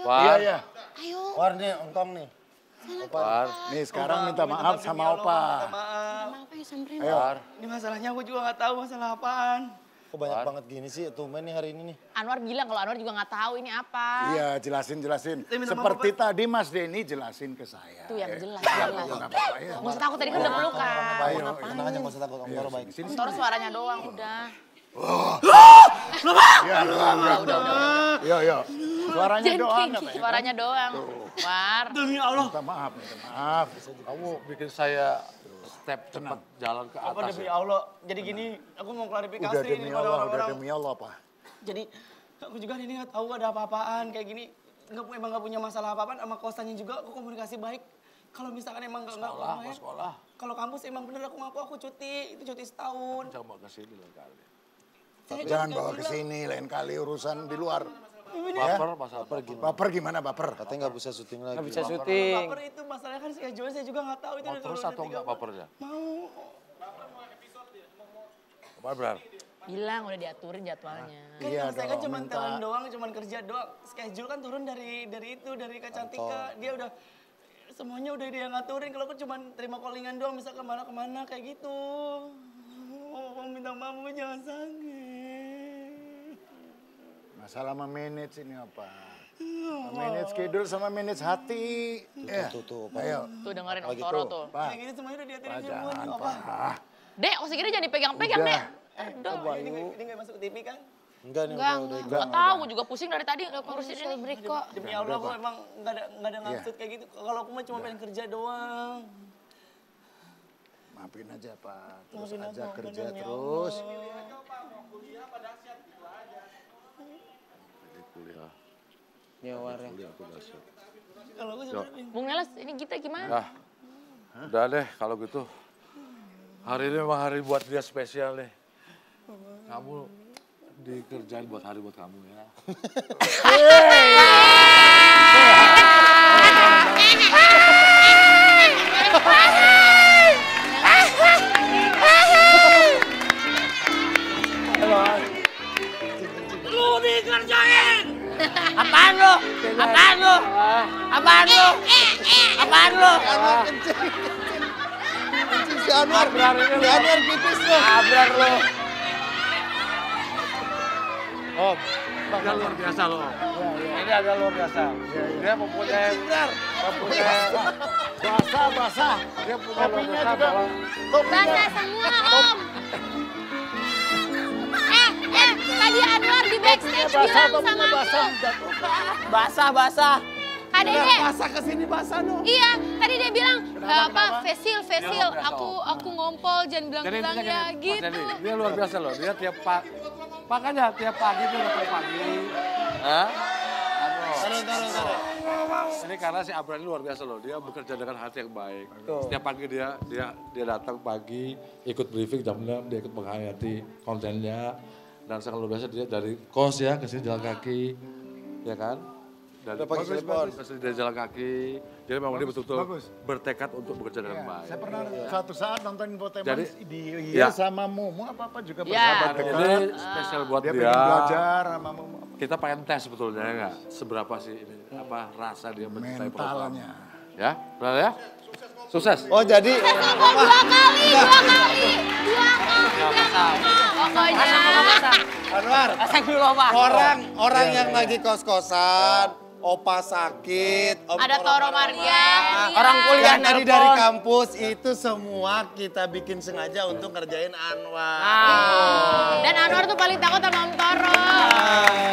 War. Iya. Ayo. War nih, engkong nih. War. Nih sekarang minta maaf sama Opa. Maaf ya samperin. Ayo. War. Ini masalahnya aku juga nggak tahu masalah apaan. Kok banyak banget gini sih tumben nih hari ini nih. Anwar bilang kalau Anwar juga nggak tahu ini apa. Iya, jelasin. minta Seperti maaf, tadi Mas Denny jelasin ke saya. Itu yang jelas. Nggak apa-apa ya. Nggak usah takut tadi kan udah pelukan. Ayo, Tenang aja, nggak usah takut. Om Toro baik. Sini. Toro suaranya doang udah. Iya, udah. Iya. Suaranya doang. Suaranya doang. War. Demi Allah. Minta maaf. Kamu bikin saya step cepat jalan ke Apa atas demi ya. Allah. Jadi gini, aku mau klarifikasi Udah ini demi pada Allah, orang-orang. udah demi Allah, Pak. Jadi aku juga ini nggak tahu ada apa-apaan kayak gini. Emang nggak punya masalah apa-apaan sama kosannya juga. Aku komunikasi baik. Kalau misalkan emang nggak Sekolah. Kalau kampus emang bener aku ngaku aku cuti. Itu cuti setahun. Jangan bawa ke sini lain kali. Jangan bawa ke sini lain kali urusan di luar. Baper masalah pergi. Baper gimana baper? Katanya nggak bisa syuting lagi. Nggak bisa syuting. Baper itu masalahnya kan schedule saya juga nggak tahu itu. Mau udah terus turun atau dari enggak 3 bapernya? Mau. Baper. Bilang udah diaturin jadwalnya. Kan Iya saya kan dong, cuma minta. talent doang, cuma kerja doang. Schedule kan turun dari Kak Cantika. Dia udah semuanya udah dia ngaturin. Kalau aku cuma terima callingan doang, bisa kemana-kemana kayak gitu. Oh, minta maaf, jangan sakit. Masalah memanage ini apa? Manage schedule sama manage hati. Tuh, Pak. Ayo. Tuh dengerin Om Gitu. Toro tuh. Pak, Kayak gini semuanya udah diaturin Pak, semua. jangan, Apa? Pak. Dek, oh segini jangan dipegang-pegang, Udah. Dek. Aduh. Ini nggak masuk ke TV kan? Enggak nih, Enggak, udah enggak tahu. Gue juga pusing dari tadi ngurusin ini. Break kok. Demi Allah aku emang nggak ada maksud kayak gitu. Kalau aku mah cuma pengen kerja doang. Maafin aja, Pak. Terus Maafin aja aku, kerja demi terus. Jadi kuliah. Ya War ya. Kuliah aku dahsyat. Kalau aku sebenarnya Bung Neles, ini kita gimana? Nah, udah deh kalau gitu. Hari ini memang hari buat dia spesial nih. Kamu dikerjain buat hari buat kamu ya. lu dikerjain. Apaan lu? Apaan lu? Apaan lu? Apaan lu? Si Anwar pipis loh. Abrar lo. Om, ini luar biasa loh. Ini agak luar biasa. Dia mempunyai Basah. dia punya luar biasa bahwa Basah semua Om. Tadi Anwar di backstage bilang sama aku. Basah. Kak Dede. Basah kesini basah no. Iya, tadi dia bilang facial. biasa, Aku ngompol jangan bilang-bilang intinya ya gini, Mas gitu. Denny, dia luar biasa loh. Dia makanya tiap pagi dia datang pagi. Hah? Taruh. Ini karena si Abra ini luar biasa loh. Dia bekerja dengan hati yang baik. Setiap pagi dia datang pagi, ikut briefing jam 6, dia ikut menghayati kontennya. Dan sangat luar biasa dia dari kos ya ke sini jalan kaki. Ya kan? Dari Udah pakai telepon. ke sini dari jalan kaki. Jadi memang dia betul-betul bagus. bertekad untuk bekerja dengan baik. Saya pernah suatu saat nonton infotainment Jadi, di ya. sama Mumu apa-apa juga Ya. bersahabat Ini dekat. spesial buat Dia dia. pengen belajar sama Mumu. Kita pengen tes sebetulnya ya nggak? Seberapa sih ini rasa dia mencintai program. Mentalnya. Ya, benar ya? Sukses. Oh jadi Dua kali. Pokoknya. Anwar, Asal dulu Pak. orang yang lagi kos-kosan, Opa sakit, Om Ada Toro Maria. Orang kuliah yang tadi nelpon. dari kampus itu semua kita bikin sengaja untuk ngerjain Anwar. Dan Anwar tuh paling takut sama Om Toro.